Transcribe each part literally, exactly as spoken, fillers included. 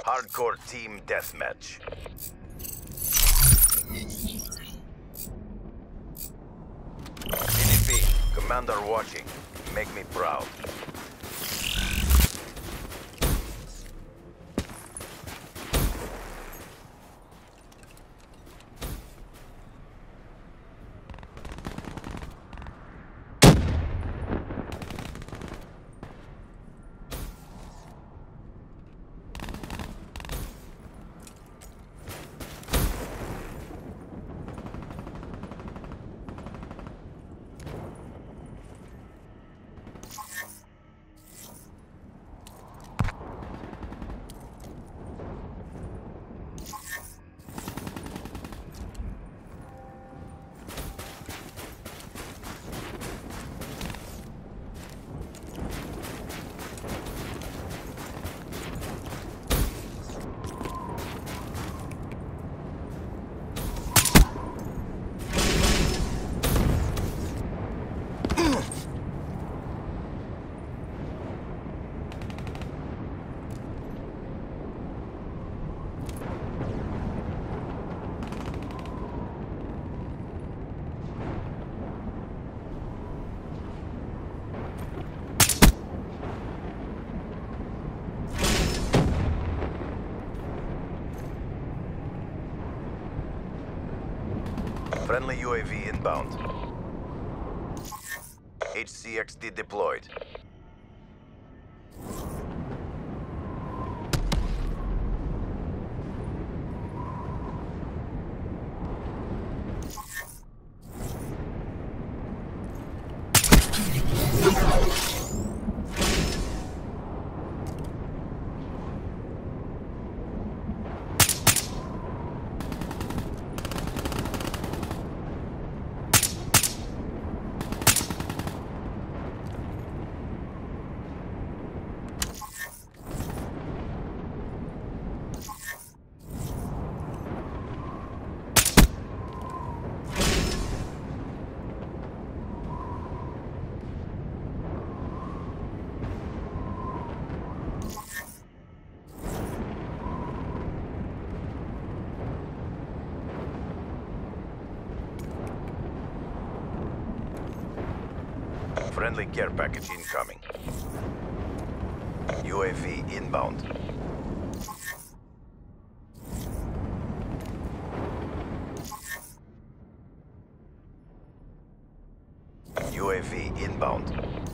Hardcore team deathmatch. C D P, Commander watching. Make me proud. Friendly U A V inbound. H C X D deployed. Friendly care package incoming. U A V inbound. U A V inbound.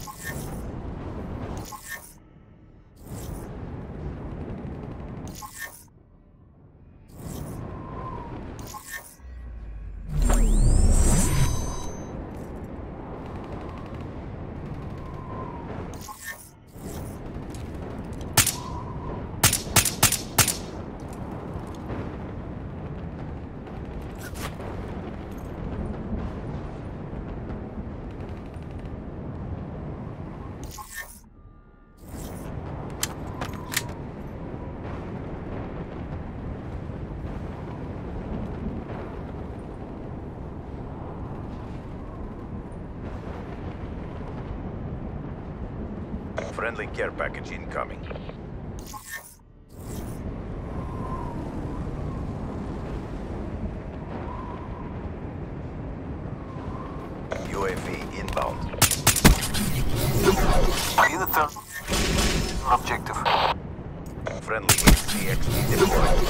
Friendly care package incoming. U A V inbound. Unit objective. Friendly H C X D deployed.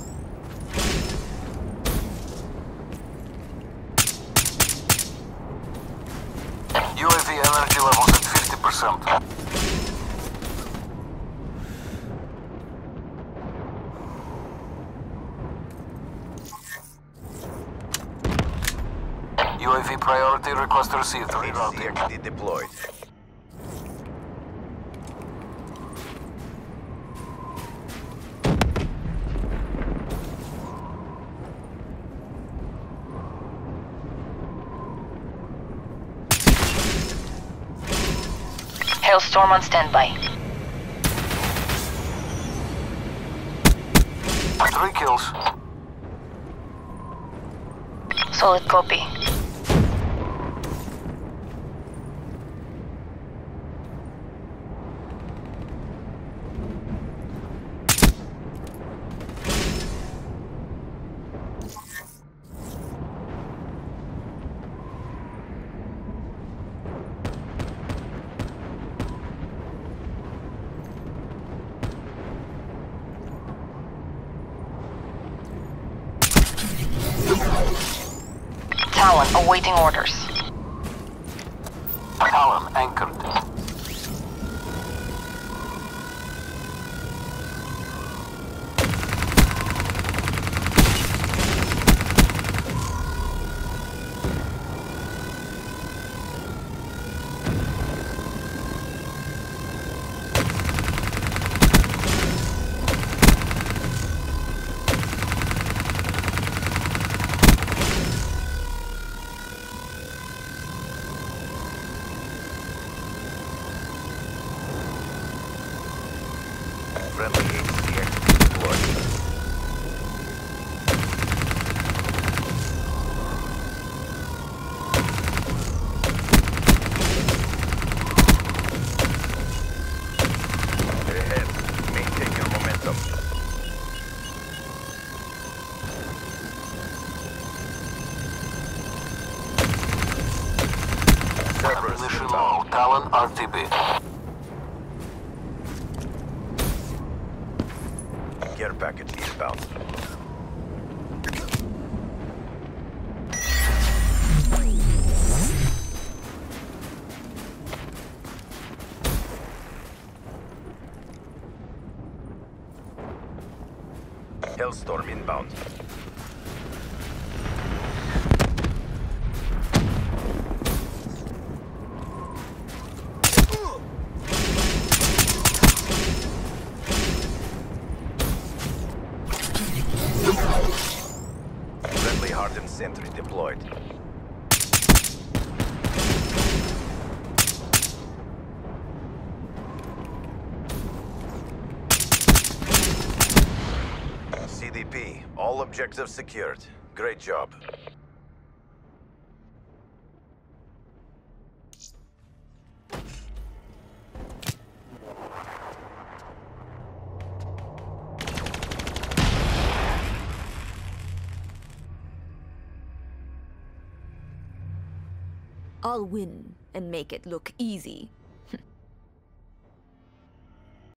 U A V energy levels at fifty percent. U A V priority request received. H C X D deployed. Hailstorm on standby. Three kills. Solid copy. one, awaiting orders. Talon anchored. Friendly H C X deployed. Ahead. Maintain your momentum. Cerberus Ammunition inbound. low. Talon R T B. Care package inbound. Hellstorm inbound. Friendly hardened sentry deployed. C D P, all objectives secured. Great job. I'll win and make it look easy.